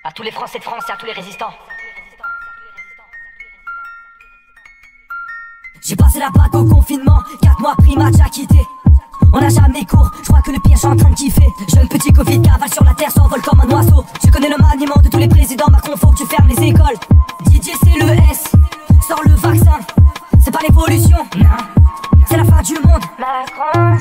À tous les Français de France et à tous les résistants. J'ai passé la bague au confinement, 4 mois pris, m'a déjà quitté. On n'a jamais cours, je crois que le pire, je suis en train de kiffer. Jeune petit Covid cavale sur la terre, s'envole comme un oiseau. Je connais le maniement de tous les présidents, Macron faut que tu fermes les écoles. Didier c'est le S, sors le vaccin. C'est pas l'évolution, non, c'est la fin du monde. Macron.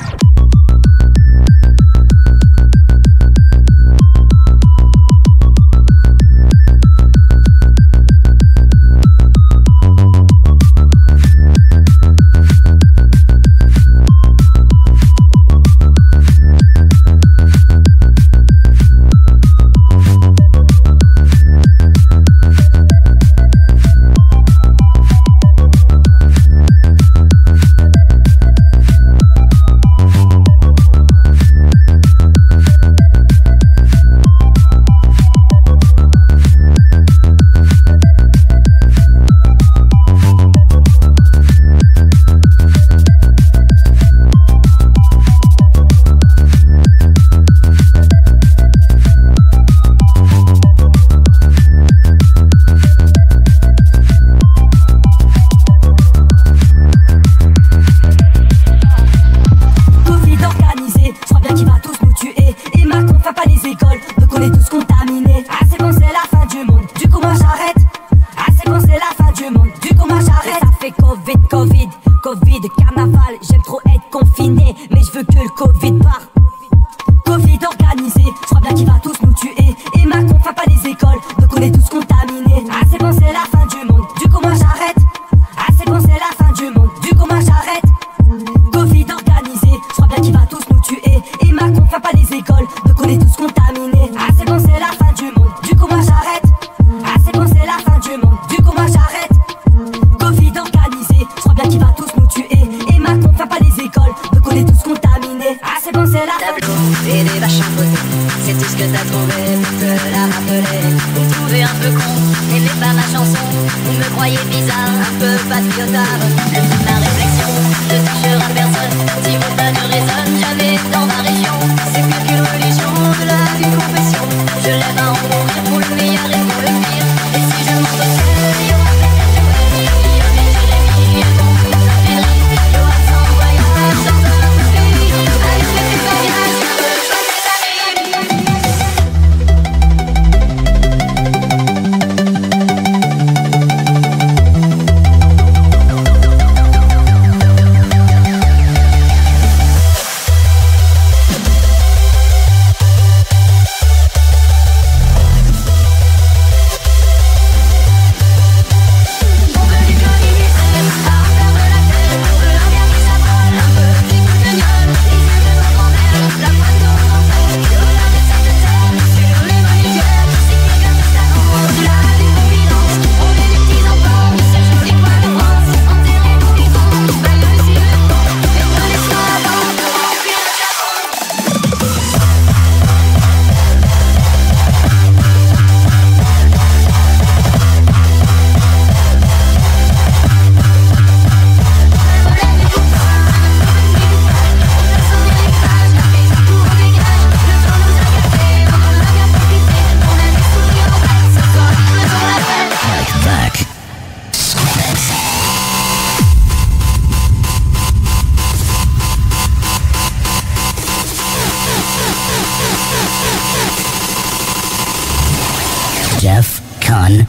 DEFCON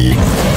1.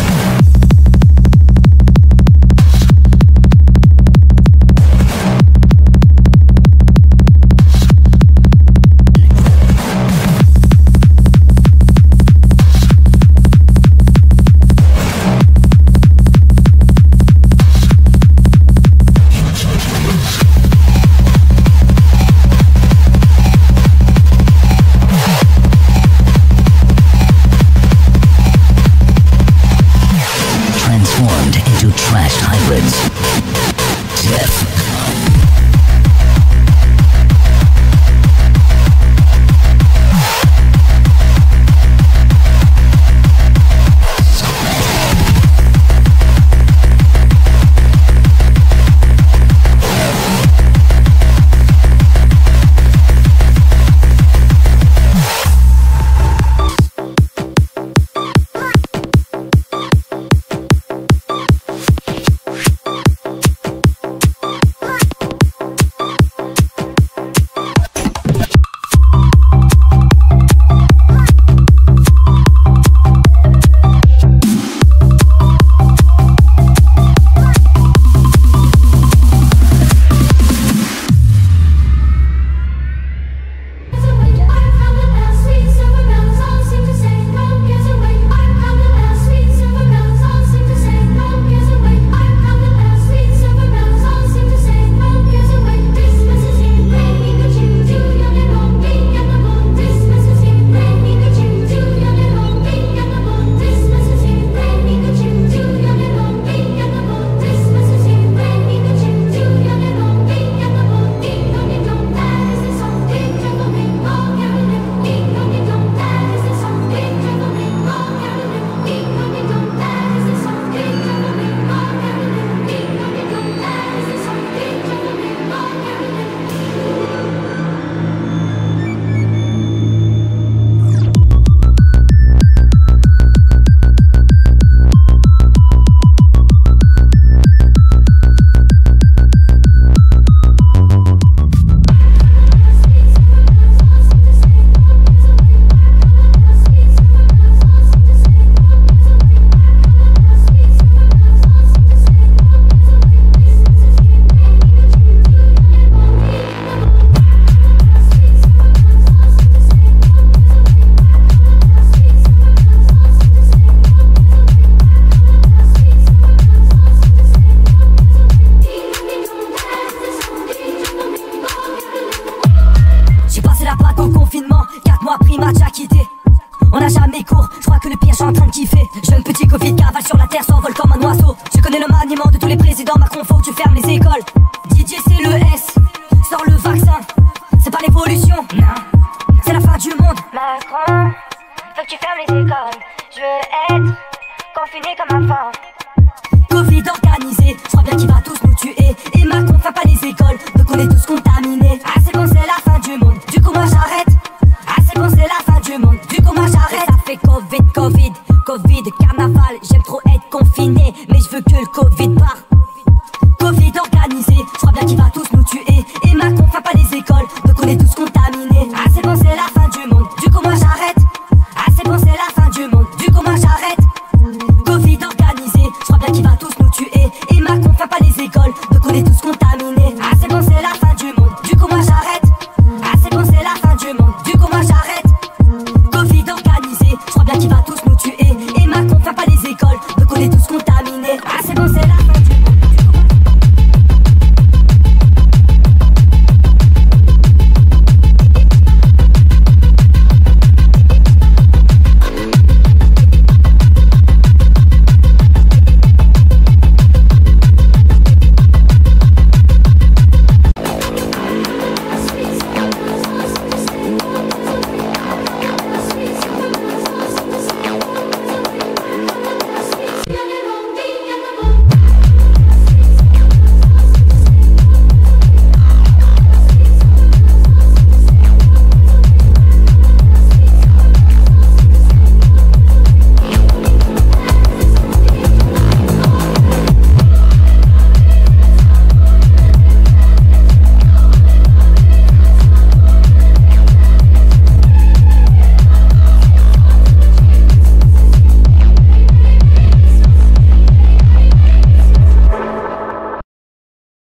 4 mois pris, match à quitter. On n'a jamais cours, je crois que le pire je suis en train de kiffer. Jeune petit Covid cavale sur la terre, s'envole comme un oiseau. Je connais le maniement de tous les présidents, Macron faut que tu fermes les écoles. Didier c'est le S, sors le vaccin. C'est pas l'évolution, non, c'est la fin du monde. Macron, faut que tu fermes les écoles. Je veux être confiné comme avant. Covid organisé, je crois bien qu'il va tous nous tuer. Et Macron fait pas les écoles, donc on est tous contaminés. Ah, c'est